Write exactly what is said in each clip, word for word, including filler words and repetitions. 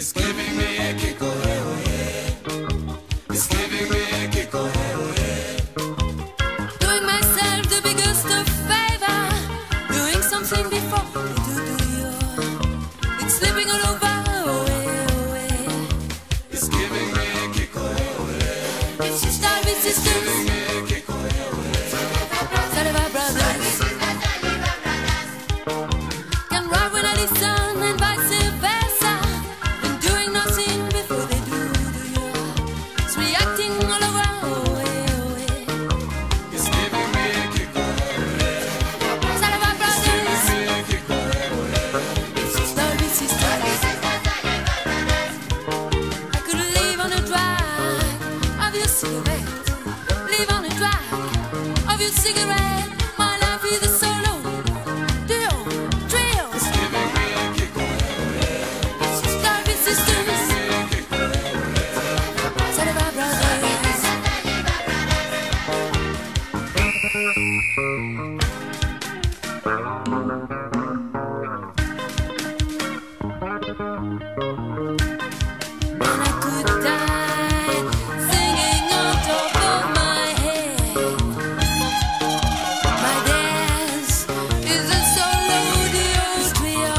It's giving me a kick, oh yeah, oh yeah. It's giving me a kick, oh yeah, oh yeah. Doing myself the biggest of favor, doing something before I do do you. It's slipping all over, oh yeah, oh yeah. It's giving me a kick, oh yeah, oh yeah. It's just our It's giving resistance. me a kick, oh yeah, oh yeah. Salva brothers can ride when I listen and vice versa. And doing nothing before they do do you. It's reacting all over, oh yeah, oh yeah. It's giving me a kick, oh yeah, oh yeah. Salva It's giving brothers, me a kick, oh yeah, oh yeah. it's just our resistance. I could live on a drag of your cigarette. Live on a drag of your cigarette. My life is a solo duo, trio. It's giving me a kick, oh yeah, oh yeah. It's just our resistance. Me a kick, oh yeah, oh yeah. Salva brothers. And I could die singing on top of my head. My dance is a solo duo trio.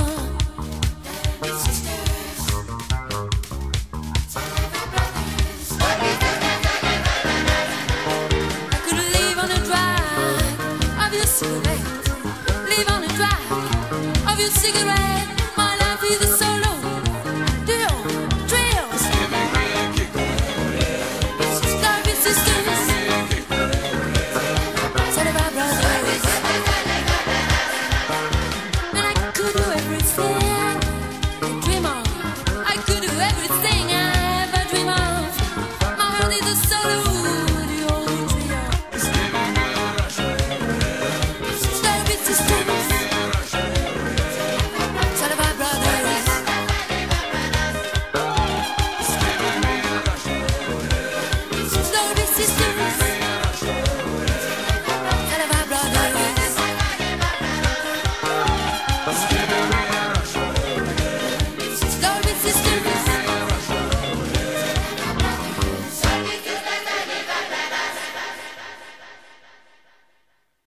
I could live on a drag of your cigarette. Live on a drag of your cigarette. My life is a solo duo trio. It's giving me a kick, oh yeah, oh yeah. It's just our resistance. Me a kick, oh yeah, oh yeah. Salva brothers. And I could do everything.